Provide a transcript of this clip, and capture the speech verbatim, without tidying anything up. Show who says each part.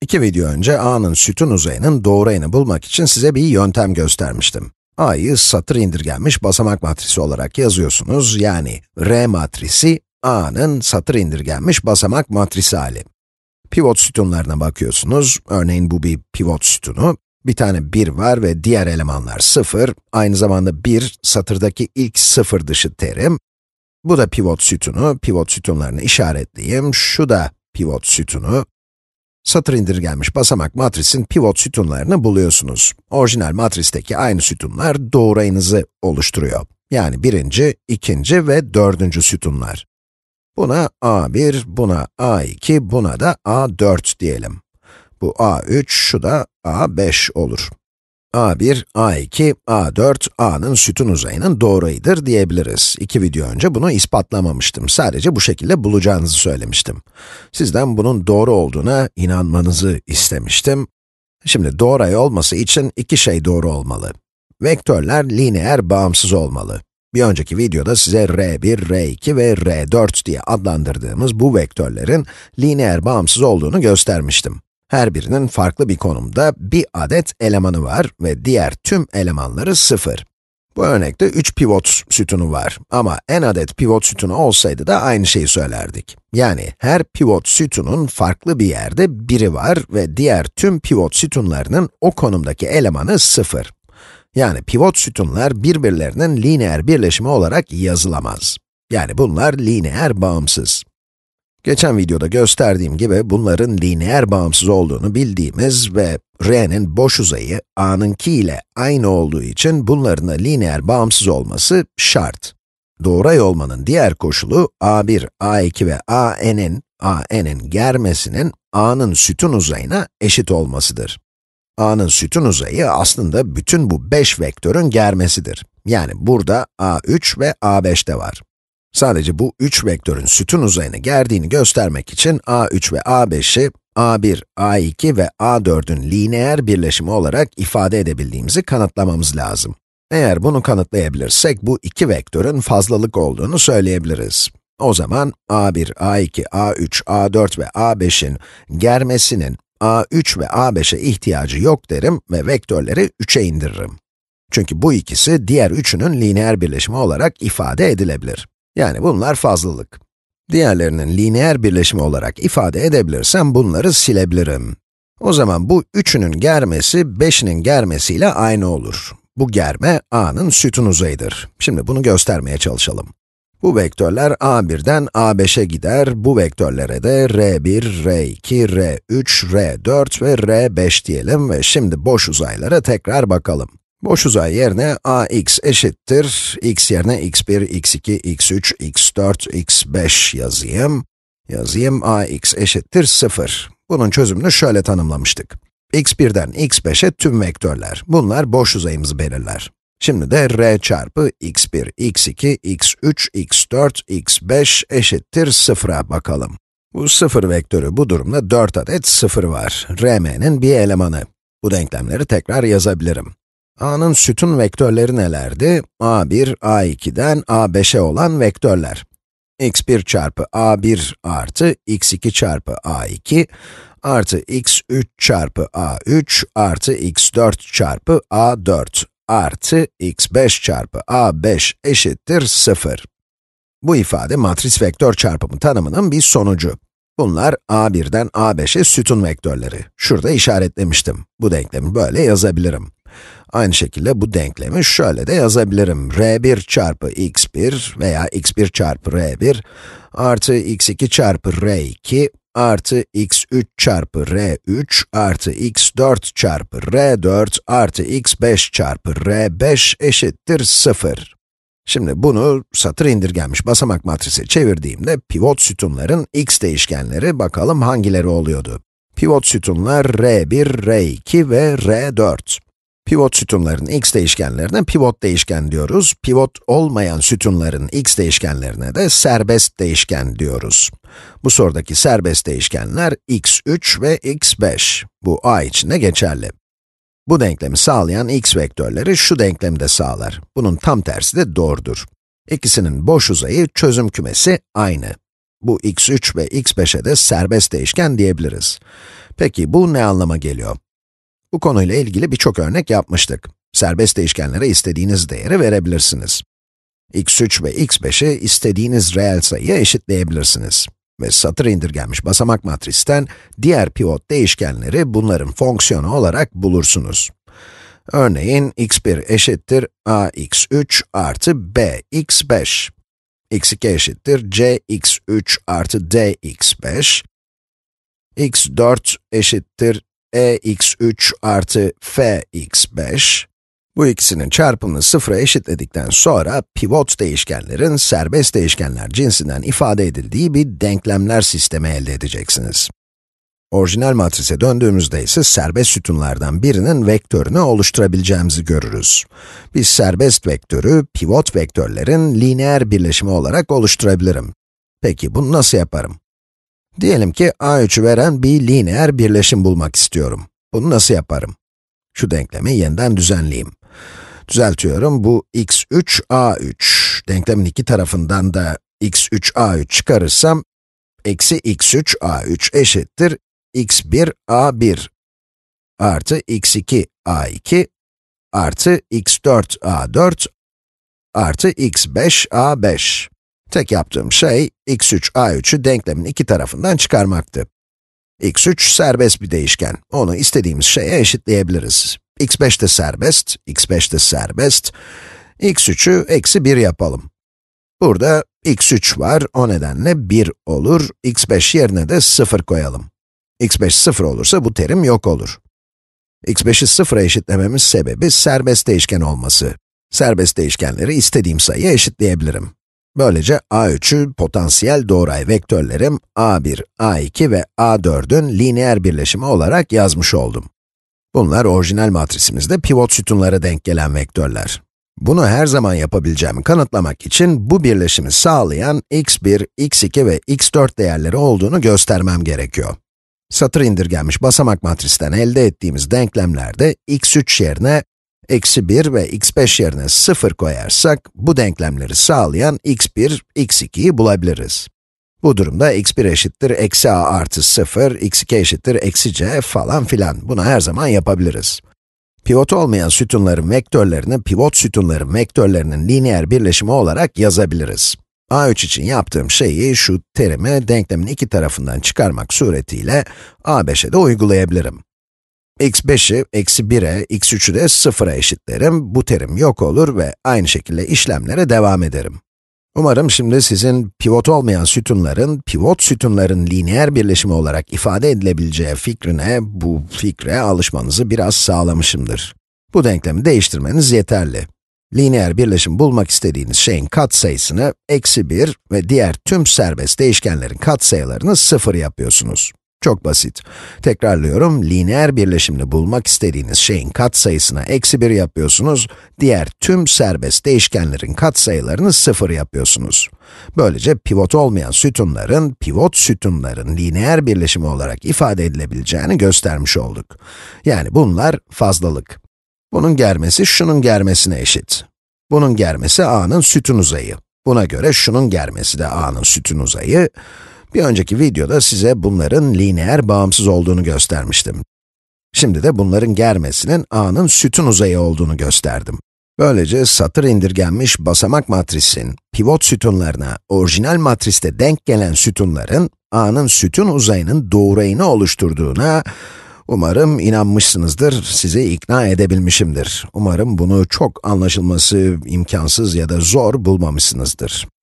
Speaker 1: İki video önce A'nın sütun uzayının doğrayını bulmak için size bir yöntem göstermiştim. A'yı satır indirgenmiş basamak matrisi olarak yazıyorsunuz, yani R matrisi, A'nın satır indirgenmiş basamak matrisi hali. Pivot sütunlarına bakıyorsunuz, örneğin bu bir pivot sütunu. Bir tane bir var ve diğer elemanlar sıfır, aynı zamanda bir, satırdaki ilk sıfır dışı terim. Bu da pivot sütunu, pivot sütunlarını işaretleyeyim, şu da pivot sütunu. Satır indirgenmiş basamak matrisin pivot sütunlarını buluyorsunuz. Orijinal matristeki aynı sütunlar doğrayınızı oluşturuyor. Yani birinci, ikinci ve dördüncü sütunlar. Buna A bir, buna A iki, buna da A dört diyelim. Bu A üç, şu da A beş olur. A bir, A iki, A dört, A'nın sütun uzayının doğrayıdır diyebiliriz. İki video önce bunu ispatlamamıştım. Sadece bu şekilde bulacağınızı söylemiştim. Sizden bunun doğru olduğuna inanmanızı istemiştim. Şimdi doğray olması için iki şey doğru olmalı. Vektörler lineer bağımsız olmalı. Bir önceki videoda size R bir, R iki ve R dört diye adlandırdığımız bu vektörlerin lineer bağımsız olduğunu göstermiştim. Her birinin farklı bir konumda bir adet elemanı var ve diğer tüm elemanları sıfır. Bu örnekte üç pivot sütunu var ama n adet pivot sütunu olsaydı da aynı şeyi söylerdik. Yani her pivot sütunun farklı bir yerde biri var ve diğer tüm pivot sütunlarının o konumdaki elemanı sıfır. Yani pivot sütunlar birbirlerinin lineer birleşimi olarak yazılamaz. Yani bunlar lineer bağımsız. Geçen videoda gösterdiğim gibi bunların lineer bağımsız olduğunu bildiğimiz ve R'nin boş uzayı A'nınki ile aynı olduğu için bunların da lineer bağımsız olması şart. Doğray olmanın diğer koşulu A bir, A iki ve A'n'in, A'n'in germesinin A'nın sütun uzayına eşit olmasıdır. A'nın sütun uzayı aslında bütün bu beş vektörün germesidir. Yani burada A üç ve A beş de var. Sadece bu üç vektörün sütun uzayını gerdiğini göstermek için A üç ve A beşi A bir, A iki ve A dördün lineer birleşimi olarak ifade edebildiğimizi kanıtlamamız lazım. Eğer bunu kanıtlayabilirsek, bu iki vektörün fazlalık olduğunu söyleyebiliriz. O zaman A bir, A iki, A üç, A dört ve A beşin germesinin A üç ve A beşe ihtiyacı yok derim ve vektörleri üçe indiririm. Çünkü bu ikisi diğer üçünün lineer birleşimi olarak ifade edilebilir. Yani bunlar fazlalık. Diğerlerinin lineer birleşimi olarak ifade edebilirsem bunları silebilirim. O zaman bu üçünün germesi beşinin germesiyle aynı olur. Bu germe A'nın sütun uzayıdır. Şimdi bunu göstermeye çalışalım. Bu vektörler A bir'den A beşe gider, bu vektörlere de R bir, R iki, R üç, R dört ve R beş diyelim ve şimdi boş uzaylara tekrar bakalım. Boş uzay yerine ax eşittir, x yerine x bir, x iki, x üç, x dört, x beş yazayım. Yazayım, ax eşittir sıfır. Bunun çözümünü şöyle tanımlamıştık. x bir'den x beşe tüm vektörler. Bunlar boş uzayımızı belirler. Şimdi de r çarpı x bir, x iki, x üç, x dört, x beş eşittir sıfıra bakalım. Bu sıfır vektörü bu durumda dört adet sıfır var. Rm'nin bir elemanı. Bu denklemleri tekrar yazabilirim. A'nın sütun vektörleri nelerdi? A bir, A iki'den A beşe olan vektörler. x bir çarpı A bir artı x iki çarpı A iki artı x üç çarpı A üç artı x dört çarpı A dört artı x beş çarpı A beş eşittir sıfır. Bu ifade matris vektör çarpımı tanımının bir sonucu. Bunlar A bir'den A beşe sütun vektörleri. Şurada işaretlemiştim. Bu denklemi böyle yazabilirim. Aynı şekilde bu denklemi şöyle de yazabilirim. R bir çarpı x bir veya x bir çarpı R bir artı x iki çarpı R iki artı x üç çarpı R üç artı x dört çarpı R dört artı x beş çarpı R beş eşittir sıfır. Şimdi bunu satır indirgenmiş basamak matrise çevirdiğimde pivot sütunların x değişkenleri bakalım hangileri oluyordu. Pivot sütunlar R bir, R iki ve R dört. Pivot sütunların x değişkenlerine pivot değişken diyoruz. Pivot olmayan sütunların x değişkenlerine de serbest değişken diyoruz. Bu sorudaki serbest değişkenler x üç ve x beş. Bu A için de geçerli. Bu denklemi sağlayan x vektörleri şu denklemi de sağlar. Bunun tam tersi de doğrudur. İkisinin boş uzayı çözüm kümesi aynı. bu x üç ve x beşe de serbest değişken diyebiliriz. Peki bu ne anlama geliyor? Bu konuyla ilgili birçok örnek yapmıştık. Serbest değişkenlere istediğiniz değeri verebilirsiniz. x üç ve x beşi istediğiniz reel sayıya eşitleyebilirsiniz. Ve satır indirgenmiş basamak matristen diğer pivot değişkenleri bunların fonksiyonu olarak bulursunuz. Örneğin x bir eşittir a x üç artı b x beş. x iki eşittir c x üç artı d x beş. x dört eşittir e x üç artı f x beş. Bu ikisinin çarpımını sıfıra eşitledikten sonra pivot değişkenlerin serbest değişkenler cinsinden ifade edildiği bir denklemler sistemi elde edeceksiniz. Orijinal matrise döndüğümüzde ise serbest sütunlardan birinin vektörünü oluşturabileceğimizi görürüz. Biz serbest vektörü, pivot vektörlerin lineer birleşimi olarak oluşturabilirim. Peki bunu nasıl yaparım? Diyelim ki a üçü veren bir lineer birleşim bulmak istiyorum. Bunu nasıl yaparım? Şu denklemi yeniden düzenleyeyim. Düzeltiyorum, bu x üç a üç. Denklemin iki tarafından da x üç a üç çıkarırsam, eksi x üç a üç eşittir x bir a bir artı x iki a iki artı x dört a dört artı x beş a beş. Tek yaptığım şey, x üç a üçü denklemin iki tarafından çıkarmaktı. x üç serbest bir değişken, onu istediğimiz şeye eşitleyebiliriz. x beş de serbest, x beş de serbest. x üçü eksi bir yapalım. Burada x üç var, o nedenle bir olur. x beş yerine de sıfır koyalım. x beş sıfır olursa bu terim yok olur. x beşi sıfıra eşitlememiz sebebi serbest değişken olması. Serbest değişkenleri istediğim sayıya eşitleyebilirim. Böylece a üçü potansiyel doğray vektörlerim a bir, a iki ve a dördün lineer birleşimi olarak yazmış oldum. Bunlar orijinal matrisimizde pivot sütunlara denk gelen vektörler. Bunu her zaman yapabileceğimi kanıtlamak için bu birleşimi sağlayan x bir, x iki ve x dört değerleri olduğunu göstermem gerekiyor. Satır indirgenmiş basamak matristen elde ettiğimiz denklemlerde x üç yerine eksi bir ve x beş yerine sıfır koyarsak, bu denklemleri sağlayan x bir, x ikiyi bulabiliriz. Bu durumda x bir eşittir eksi a artı sıfır, x iki eşittir eksi c falan filan. Bunu her zaman yapabiliriz. Pivot olmayan sütunların vektörlerini, pivot sütunların vektörlerinin lineer birleşimi olarak yazabiliriz. a üç için yaptığım şeyi, şu terimi denklemin iki tarafından çıkarmak suretiyle a beşe de uygulayabilirim. x beşi eksi bire, x üçü de sıfıra eşitlerim. Bu terim yok olur ve aynı şekilde işlemlere devam ederim. Umarım şimdi sizin pivot olmayan sütunların, pivot sütunların lineer birleşimi olarak ifade edilebileceği fikrine, bu fikre alışmanızı biraz sağlamışımdır. Bu denklemi değiştirmeniz yeterli. Lineer birleşim bulmak istediğiniz şeyin katsayısını eksi bir ve diğer tüm serbest değişkenlerin katsayılarını sıfır yapıyorsunuz. Çok basit. Tekrarlıyorum, lineer birleşimini bulmak istediğiniz şeyin katsayısına eksi bir yapıyorsunuz, diğer tüm serbest değişkenlerin katsayılarını sıfır yapıyorsunuz. Böylece pivot olmayan sütunların, pivot sütunların lineer birleşimi olarak ifade edilebileceğini göstermiş olduk. Yani bunlar fazlalık. Bunun germesi şunun germesine eşit. Bunun germesi a'nın sütun uzayı. Buna göre şunun germesi de a'nın sütun uzayı. Bir önceki videoda size bunların lineer bağımsız olduğunu göstermiştim. Şimdi de bunların germesinin a'nın sütun uzayı olduğunu gösterdim. Böylece satır indirgenmiş basamak matrisin pivot sütunlarına orijinal matriste denk gelen sütunların a'nın sütun uzayının doğrayını oluşturduğuna umarım inanmışsınızdır, sizi ikna edebilmişimdir. Umarım bunu çok anlaşılması imkansız ya da zor bulmamışsınızdır.